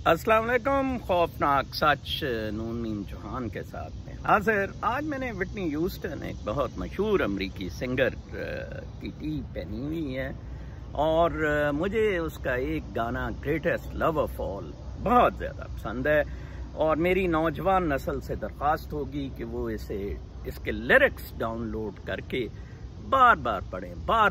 السلام علیکم. خوفناک سچ نون میم چوہان کے ساتھ میں حاضر. آج میں نے وٹنی ہیوسٹن ایک بہت مشہور امریکی سنگر کی ٹی پہنی ہوئی ہے اور مجھے اس کا ایک گانا گریٹسٹ لو آف آل بہت زیادہ پسند ہے اور میری نوجوان نسل سے درخواست ہوگی کہ وہ اس کے لیرکس ڈاؤن لوڈ کر کے بار بار پڑھیں.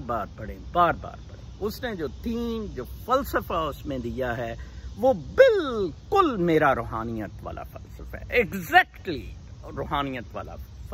اس نے جو تھیم جو فلسفہ اس میں دیا ہے وہ بالکل میرا روحانیت والا فلسفہ ہے. ایگزیکٹلی روحانیت والا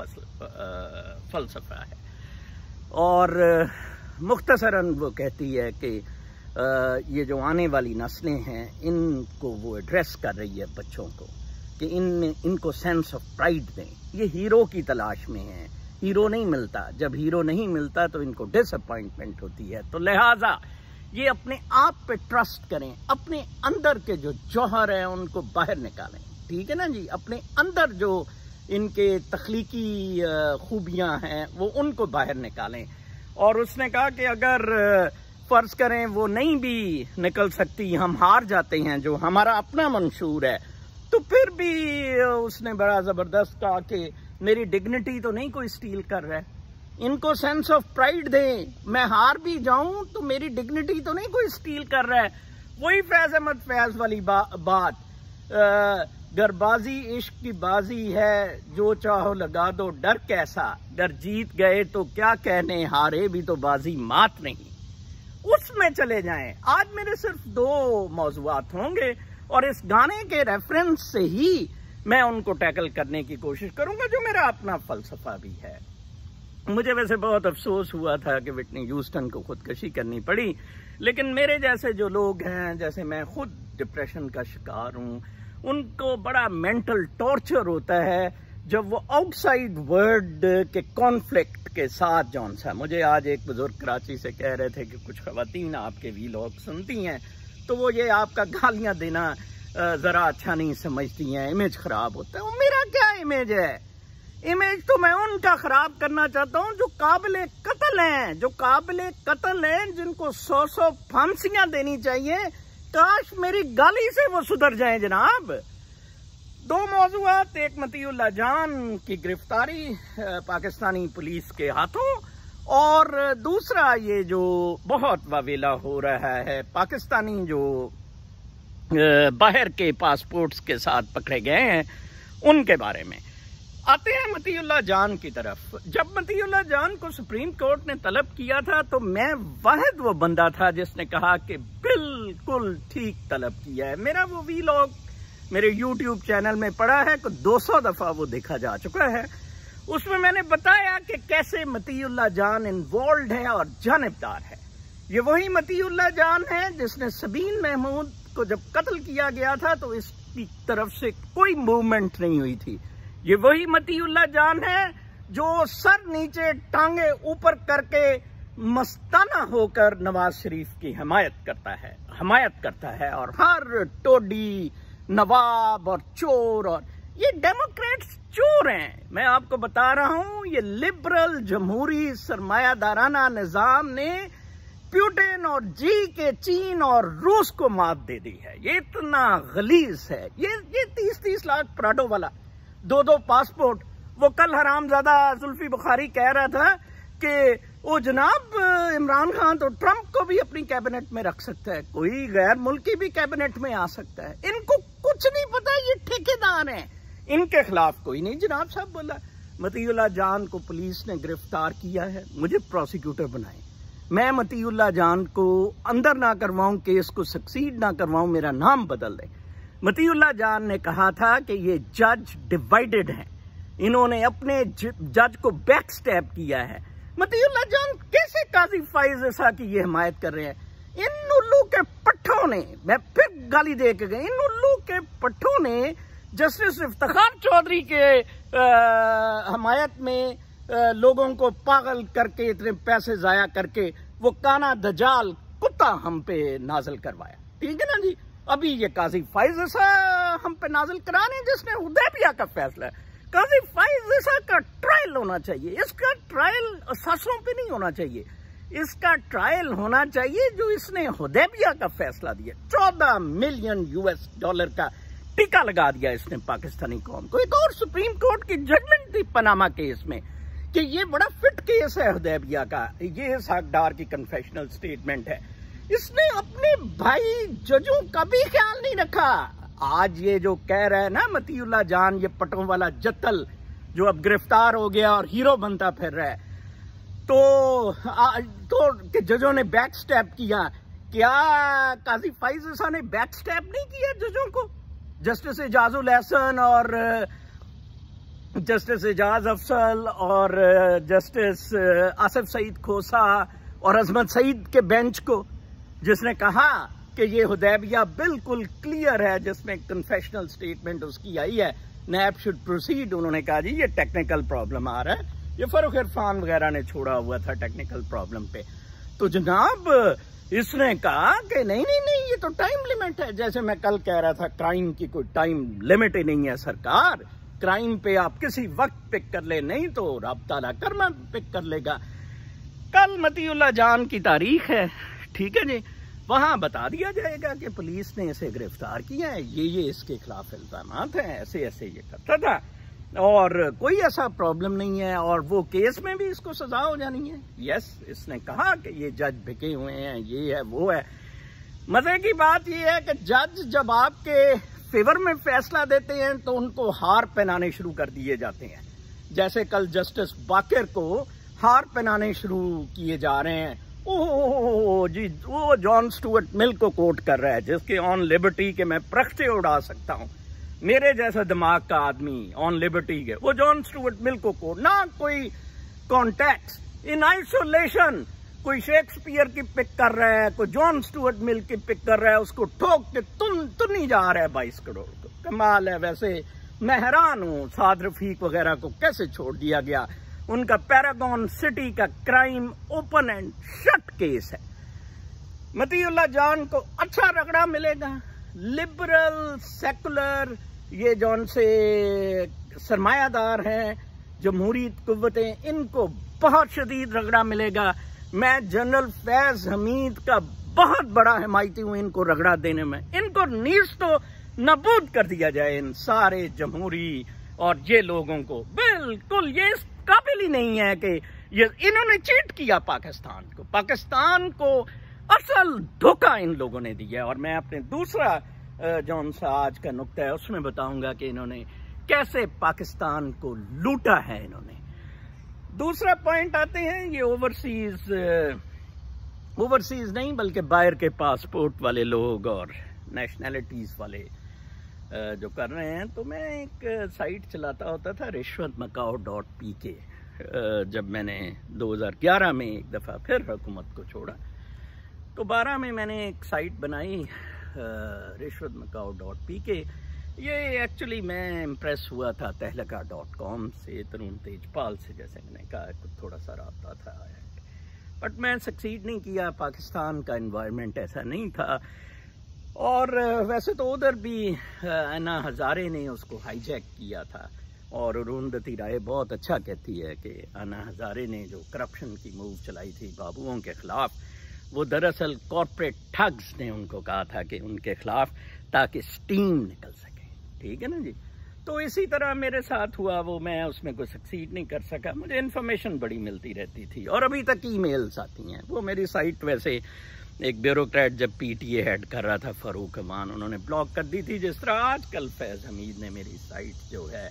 فلسفہ ہے. اور مختصراً وہ کہتی ہے کہ یہ جو آنے والی نسلیں ہیں ان کو وہ ایڈریس کر رہی ہے بچوں کو کہ ان کو سینس آف پرائڈ دیں. یہ ہیرو کی تلاش میں ہیں. ہیرو نہیں ملتا. جب ہیرو نہیں ملتا تو ان کو ڈس اپوائنٹمنٹ ہوتی ہے. تو لہٰذا یہ اپنے آپ پہ ٹرسٹ کریں. اپنے اندر کے جو جوہر ہیں ان کو باہر نکالیں. ٹھیک ہے نا جی. اپنے اندر جو ان کے تخلیقی خوبیاں ہیں وہ ان کو باہر نکالیں. اور اس نے کہا کہ اگر فرض کریں وہ نہیں بھی نکل سکتی, ہم ہار جاتے ہیں جو ہمارا اپنا منشور ہے, تو پھر بھی اس نے بڑا زبردست کہا کہ میری ڈگنیٹی تو نہیں کوئی اسٹیل کر رہا ہے. ان کو سینس آف پرائڈ دیں. میں ہار بھی جاؤں تو میری ڈگنیٹی تو نہیں کوئی اسٹیل کر رہا ہے. وہی فیض احمد فیض والی بات, گربازی عشق کی بازی ہے, جو چاہو لگا دو ڈر کیسا, گر جیت گئے تو کیا کہنے, ہارے بھی تو بازی مات نہیں. اس میں چلے جائیں. آج میرے صرف 2 موضوعات ہوں گے اور اس گانے کے ریفرنس سے ہی میں ان کو ٹیکل کرنے کی کوشش کروں گا جو میرا اپنا فلسفہ بھی ہے. مجھے ویسے بہت افسوس ہوا تھا کہ وٹنی ہیوسٹن کو خودکشی کرنی پڑی, لیکن میرے جیسے جو لوگ ہیں, جیسے میں خود ڈپریشن کا شکار ہوں, ان کو بڑا مینٹل ٹارچر ہوتا ہے جب وہ آؤٹ سائڈ ورلڈ کے کانفلکٹ کے ساتھ. جون سا مجھے آج ایک بزرگ کراچی سے کہہ رہے تھے کہ کچھ خواتین آپ کے ویلاگ سنتی ہیں تو وہ یہ آپ کا گالیاں دینا ذرا اچھا نہیں سمجھتی ہیں, امیج خراب ہوتا ہے. وہ میرا کیا امیج ہے؟ امیج تو میں ان کا خراب کرنا چاہتا ہوں جو قابل قتل ہیں, جن کو 100 پھانسیاں دینی چاہیے. کاش میری گالی سے وہ سدھر جائیں جناب. 2 موضوعات, ایک مطیع اللہ جان کی گرفتاری پاکستانی پولیس کے ہاتھوں, اور دوسرا یہ جو بہت واویلا ہو رہا ہے پاکستانی جو باہر کے پاسپورٹس کے ساتھ پکڑے گئے ہیں ان کے بارے میں. آتے ہیں مطیع اللہ جان کی طرف. جب مطیع اللہ جان کو سپریم کورٹ نے طلب کیا تھا تو میں واحد وہ بندہ تھا جس نے کہا کہ بالکل ٹھیک طلب کیا ہے. میرا وہ ویلاگ میرے یوٹیوب چینل میں پڑا ہے کہ 200 دفعہ وہ دیکھا جا چکا ہے. اس میں میں نے بتایا کہ کیسے مطیع اللہ جان انوالوڈ ہے اور جانبدار ہے. یہ وہی مطیع اللہ جان ہے جس نے سبین محمود کو جب قتل کیا گیا تھا تو اس کی طرف سے کوئی موومنٹ نہیں ہوئی تھی. یہ وہی مطیع اللہ جان ہے جو سر نیچے ٹانگیں اوپر کر کے مستانہ ہو کر نواز شریف کی حمایت کرتا ہے اور ہر ٹوڈی نواب اور چور, اور یہ ڈیموکریٹس چور ہیں. میں آپ کو بتا رہا ہوں یہ لبرل جمہوری سرمایہ دارانہ نظام نے پیوٹن اور کے چین اور روس کو مات دے دی ہے. یہ اتنا غلیظ ہے. یہ 30 لاکھ پراڈو والا 2 پاسپورٹ. وہ کل حرامزادہ زلفی بخاری کہہ رہا تھا کہ وہ جناب عمران خان تو ٹرمپ کو بھی اپنی کیبنٹ میں رکھ سکتا ہے, کوئی غیر ملکی بھی کیبنٹ میں آ سکتا ہے. ان کو کچھ نہیں پتا, یہ ٹھیکیدار ہیں, ان کے خلاف کوئی نہیں. جناب صاحب بولا مطیع اللہ جان کو پولیس نے گرفتار کیا ہے, مجھے پروسیکیوٹر بنائیں. میں مطیع اللہ جان کو اندر نہ کرواؤں, کیس کو سکسیڈ نہ کرواؤں, میرا نام بدل دیں. مطیع اللہ جان نے کہا تھا کہ یہ جج ڈیوائیڈڈ ہیں, انہوں نے اپنے جج کو بیک سٹیپ کیا ہے. مطیع اللہ جان کیسے قاضی فائز عیسیٰ کی یہ حمایت کر رہے ہیں؟ ان الو کے پٹھوں نے, میں پھر گالی دے کے گئے, ان الو کے پٹھوں نے جسٹس افتخار چودھری کے حمایت میں لوگوں کو پاگل کر کے, اتنے پیسے ضائع کر کے وہ کانا دجال کتا ہم پہ نازل کروایا. ٹھیک ہے نا جی. ابھی یہ قاضی فائز عیسیٰ ہم پہ نازل کرانے جس نے حدیبیہ کا فیصلہ ہے. قاضی فائز عیسیٰ کا ٹرائل ہونا چاہیے. اس کا ٹرائل اساسوں پہ نہیں ہونا چاہیے. اس کا ٹرائل ہونا چاہیے جو اس نے حدیبیہ کا فیصلہ دیا. $14 ملین کا ٹیکہ لگا دیا اس نے پاکستانی قوم کو. ایک اور سپریم کورٹ کی ججمنٹ تھی پاناما کیس میں کہ یہ بڑا فٹ کیس ہے حدیبیہ کا. یہ اسحاق ڈار کی کنفیشنل سٹیٹمنٹ ہے. اس نے اپنے بھائی ججوں کا بھی خیال نہیں رکھا. آج یہ جو کہہ رہا ہے نا متی اللہ جان، یہ پٹوں والا جتل جو اب گرفتار ہو گیا اور ہیرو بنتا پھر رہا ہے، تو کہ ججوں نے بیک سٹیپ کیا. کیا قاضی فائز عیسیٰ نے بیک سٹیپ نہیں کیا ججوں کو؟ جسٹس اعجاز الاحسن اور جسٹس اعجاز افضل اور جسٹس آصف سعید کھوسا اور عظمت سعید کے بینچ کو، جس نے کہا کہ یہ حدیبیہ بالکل کلیئر ہے، جس میں کنفیشنل سٹیٹمنٹ اس کی آئی ہے، نیب شوڈ پروسیڈ. انہوں نے کہا جی یہ ٹیکنیکل پرابلم آ رہا ہے، یہ فاروق عرفان وغیرہ نے چھوڑا ہوا تھا ٹیکنیکل پرابلم پہ. تو جناب اس نے کہا کہ نہیں نہیں نہیں، یہ تو ٹائم لیمٹ ہے. جیسے میں کل کہہ رہا تھا کرائم کی کوئی ٹائم لیمٹ ہی نہیں ہے سرکار. کرائم پہ آپ کسی وقت پک کر لے، نہیں تو رب تعالیٰ کرما پک کر لے گا. کل متی اللہ جان کی تاریخ ہے، ٹھیک ہے جی، وہاں بتا دیا جائے گا کہ پولیس نے اسے گرفتار کیا ہے، یہ اس کے خلاف الزامات ہیں، ایسے ایسے یہ کرتا تھا اور کوئی ایسا پرابلم نہیں ہے، اور وہ کیس میں بھی اس کو سزا ہو جانی ہے. یس، اس نے کہا کہ یہ جج بکے ہوئے ہیں، یہ ہے وہ ہے. مزے کی بات یہ ہے کہ جج جب آپ کے فیور میں فیصلہ دیتے ہیں تو ان کو ہار پہنانے شروع کر دیے جاتے ہیں. جیسے کل جسٹس باقر کو ہار پہنانے شروع کیے جا رہے ہیں. جی وہ جان سٹوارٹ مل کو کوٹ کر رہا ہے، جس کے آن لبرٹی کے میں پرختے اڑا سکتا ہوں، میرے جیسا دماغ کا آدمی آن لبرٹی کے، وہ جان سٹوارٹ مل کو کوٹ، نہ کوئی کانٹیکس، ان آئسولیشن کوئی شیکسپیئر کی پک کر رہا ہے، کوئی جان سٹوارٹ مل کی پک کر رہا ہے، اس کو ٹھوک کے تن ہی جا رہا ہے 22 کروڑ کو. کمال ہے. ویسے میں حیران ہوں سعد رفیق وغیرہ کو کیسے چھوڑ دیا گیا. ان کا پیراگون سٹی کا crime open and shut case ہے. متی اللہ جان کو اچھا رگڑا ملے گا. لبرل سیکولر یہ جون سے سرمایہ دار ہیں، جمہوری قوتیں، ان کو بہت شدید رگڑا ملے گا. میں جنرل فیض حمید کا بہت بڑا حمایتی ہوں ان کو رگڑا دینے میں. ان کو نیز تو نابود کر دیا جائے، ان سارے جمہوری اور یہ لوگوں کو. بالکل یہ اس قابل ہی نہیں ہے کہ انہوں نے چیٹ کیا پاکستان کو اصل دھوکہ ان لوگوں نے دیا. اور میں اپنے دوسرا جون سا آج کا نقطہ ہے اس میں بتاؤں گا کہ انہوں نے کیسے پاکستان کو لوٹا ہے. انہوں نے دوسرا پوائنٹ آتے ہیں، یہ اوورسیز نہیں بلکہ باہر کے پاسپورٹ والے لوگ اور نیشنلٹیز والے جو کر رہے ہیں. تو میں ایک سائٹ چلاتا ہوتا تھا rishwatmacao.pk. جب میں نے 2011 میں ایک دفعہ پھر حکومت کو چھوڑا تو 12 میں نے ایک سائٹ بنائی rishwatmacao.pk. یہ ایکچولی میں امپریس ہوا تھا تہلکہ.com سے، ترون تیجپال سے، جیسے میں نے کہا تھوڑا سا رابطہ تھا، بٹ میں سکسیڈ نہیں کیا. پاکستان کا انوائرمنٹ ایسا نہیں تھا. اور ویسے تو ادھر بھی انا ہزارے نے اس کو ہائی جیک کیا تھا، اور اروندھتی رائے بہت اچھا کہتی ہے کہ انا ہزارے نے جو کرپشن کی موو چلائی تھی بابوؤں کے خلاف، وہ دراصل کارپوریٹ ٹھگز نے ان کو کہا تھا کہ ان کے خلاف، تاکہ سٹیم نکل سکے. ٹھیک ہے نا جی. تو اسی طرح میرے ساتھ ہوا، وہ میں اس میں کوئی سکسیڈ نہیں کر سکا. مجھے انفارمیشن بڑی ملتی رہتی تھی، اور ابھی تک ای میلز آتی ہیں. وہ میری سائٹ ویسے ایک بیوروکریٹ جب پی ٹی اے ہیڈ کر رہا تھا فاروق امان، انہوں نے بلاک کر دی تھی. جس طرح آج کل فیض حمید نے میری سائٹ جو ہے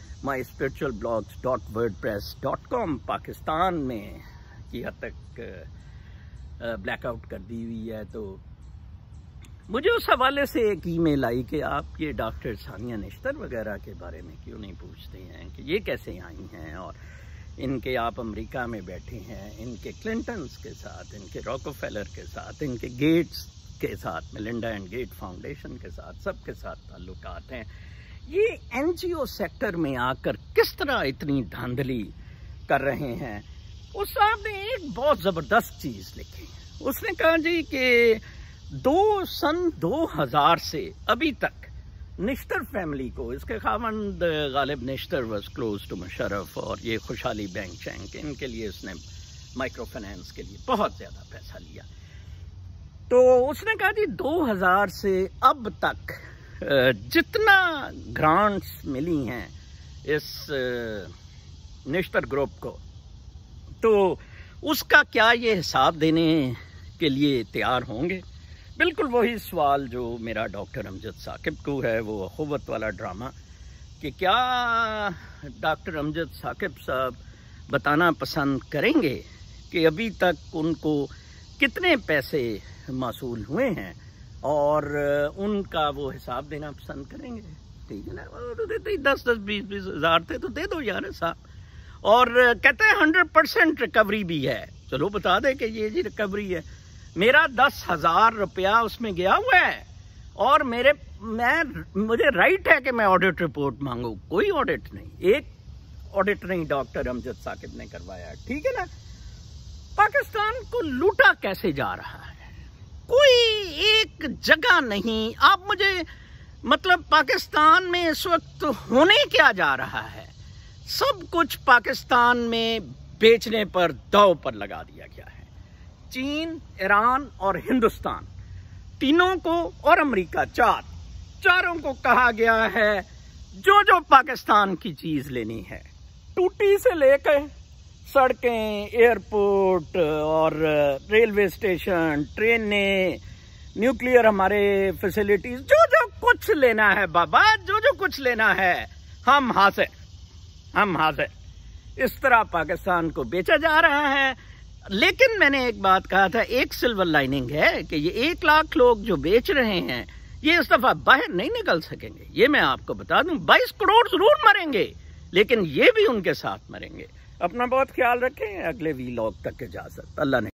myspiritualblogs.wordpress.com پاکستان میں کی حد تک بلیک آؤٹ کر دی ہوئی ہے. تو مجھے اس حوالے سے ایک ای میل آئی کہ آپ یہ ڈاکٹر ثانیہ نشتر وغیرہ کے بارے میں کیوں نہیں پوچھتے ہیں کہ یہ کیسے آئی ہیں، اور ان کے آپ امریکہ میں بیٹھے ہیں، ان کے کلنٹنز کے ساتھ، ان کے راکوفیلر کے ساتھ، ان کے گیٹس کے ساتھ، میلنڈا اینڈ گیٹ فاؤنڈیشن کے ساتھ، سب کے ساتھ تعلقات ہیں. یہ این جی او سیکٹر میں آ کر کس طرح اتنی دھاندلی کر رہے ہیں. اس صاحب نے ایک بہت زبردست چیز لکھی. اس نے کہا جی کہ سن 2000 سے ابھی تک نشتر فیملی کو، اس کے خاوند Ghalib Nishtar was close to Musharraf, اور یہ خوشحالی بینک شینک، ان کے لیے اس نے مائکرو فائنانس کے لیے بہت زیادہ پیسہ لیا. تو اس نے کہا جی 2000 سے اب تک جتنا گرانٹس ملی ہیں اس نشتر گروپ کو، تو اس کا کیا یہ حساب دینے کے لیے تیار ہوں گے؟ بالکل وہی سوال جو میرا ڈاکٹر امجد ثاقب کو ہے، وہ اخوت والا ڈرامہ، کہ کیا ڈاکٹر امجد ثاقب صاحب بتانا پسند کریں گے کہ ابھی تک ان کو کتنے پیسے موصول ہوئے ہیں، اور ان کا وہ حساب دینا پسند کریں گے. ٹھیک ہے نا، وہ تو دیتے ہی 10-20 ہزار تھے تو دے دو یار صاحب. اور کہتے ہیں 100% ریکوری بھی ہے. چلو بتا دے کہ یہ جی ریکوری ہے. میرا 10,000 روپیہ اس میں گیا ہوا ہے، اور مجھے رائٹ ہے کہ میں آڈٹ رپورٹ مانگوں. کوئی آڈٹ نہیں، ایک آڈٹ نہیں ڈاکٹر امجد ثاقب نے کروایا. ٹھیک ہے نا. پاکستان کو لوٹا کیسے جا رہا ہے؟ کوئی ایک جگہ نہیں. آپ مجھے مطلب پاکستان میں اس وقت ہونے کیا جا رہا ہے؟ سب کچھ پاکستان میں بیچنے پر داؤ پر لگا دیا گیا ہے. چین، ایران اور ہندوستان تینوں کو، اور امریکہ، چاروں کو کہا گیا ہے جو پاکستان کی چیز لینی ہے، ٹوٹی سے لے کے سڑکیں، ایئرپورٹ اور ریلوے اسٹیشن، ٹرینیں، نیوکلیئر ہمارے فیسلٹیز، جو کچھ لینا ہے بابا، جو کچھ لینا ہے ہم حاضر. اس طرح پاکستان کو بیچا جا رہا ہے. لیکن میں نے ایک بات کہا تھا، ایک سلور لائننگ ہے کہ یہ 1 لاکھ لوگ جو بیچ رہے ہیں یہ اس دفعہ باہر نہیں نکل سکیں گے. یہ میں آپ کو بتا دوں، 22 کروڑ ضرور مریں گے، لیکن یہ بھی ان کے ساتھ مریں گے. اپنا بہت خیال رکھیں. اگلے ویلاگ تک اجازت. اللہ نے